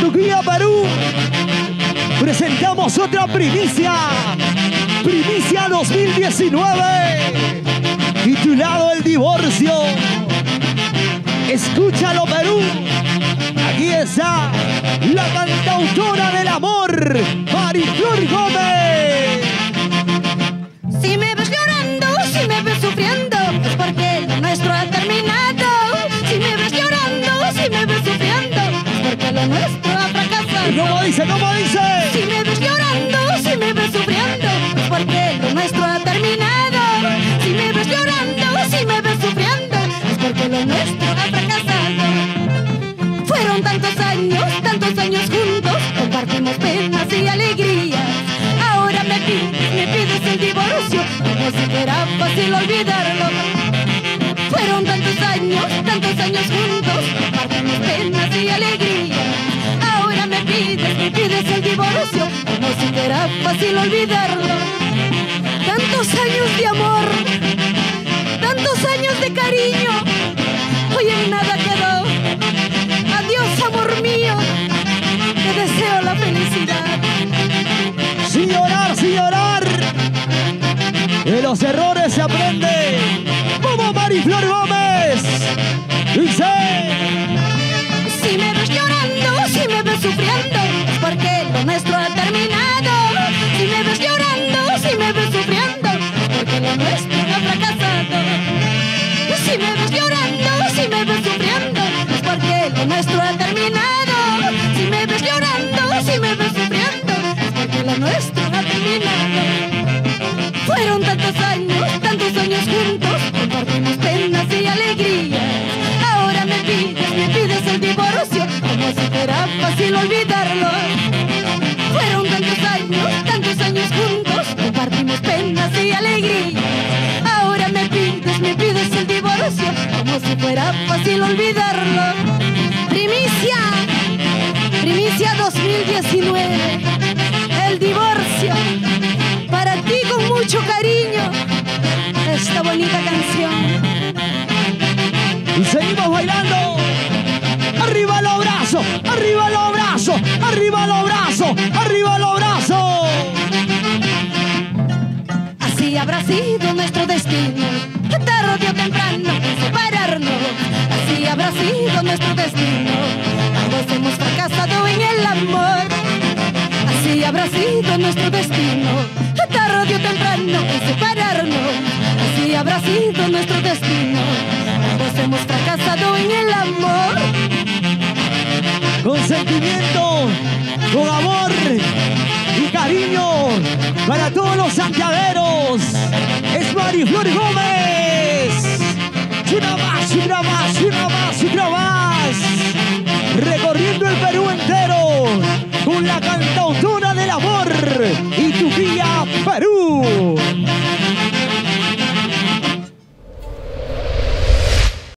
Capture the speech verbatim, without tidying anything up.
Chuquilla, Perú, presentamos otra primicia. Primicia dos mil diecinueve, titulado El Divorcio. Escúchalo, Perú. Aquí está la cantautora del amor, Mariflor Gómez. Si me ves llorando, si me ves sufriendo, es porque lo nuestro ha terminado. Si me ves llorando, si me ves sufriendo, es porque lo nuestro ha fracasado. ¿Cómo dice? ¿Cómo dice? Si me ves llorando, si me ves sufriendo, es porque lo nuestro ha terminado. Si me ves llorando, si me ves sufriendo, es porque lo nuestro ha fracasado. Fueron tantos años, tantos años juntos, compartimos penas y alegrías. Ahora me pides, me pides el divorcio, como si fuera fácil olvidarlo. Fueron tantos años, tantos años juntos, compartimos penas y alegrías. Ahora me pides, me pides el divorcio, como si fuera fácil olvidarlo. Tantos años de amor, tantos años de cariño, hoy en nada quedó. Adiós, amor mío, te deseo la felicidad. Sin llorar, sin llorar, de los errores se aprende. Como Mariflor Gómez dice: si me ves llorando, si me ves sufriendo, es porque lo nuestro ha terminado. Si me ves llorando, si me ves sufriendo, es porque lo nuestro ha fracasado. Si me ves llorando, si me ves sufriendo, es porque lo nuestro ha terminado. Si me ves llorando, si me ves sufriendo, es porque lo nuestro ha terminado. Fueron tantos años, tantos años juntos, compartimos penas y alegrías. Ahora me pides, me pides el divorcio, como si fuera fácil olvidarlo. Fueron tantos años, tantos años juntos, compartimos penas y alegrías. Ahora me pides, me pides el divorcio, como si fuera fácil olvidarlo. Primicia, primicia dos mil diecinueve, el divorcio. Para ti con mucho cariño, esta bonita canción. Y seguimos bailando. Arriba los brazos, arriba los brazos, arriba los brazos, arriba los brazos. Así habrá sido nuestro destino, tarde o temprano separarnos. Así habrá sido nuestro destino, ambos hemos fracasado en el amor. Así habrá sido nuestro destino, tarde o temprano separarnos. Así habrá sido nuestro destino, ambos hemos fracasado en el amor. Con sentimiento, con amor y cariño para todos los santiagueros, es Mariflor Gómez. Una más, una más.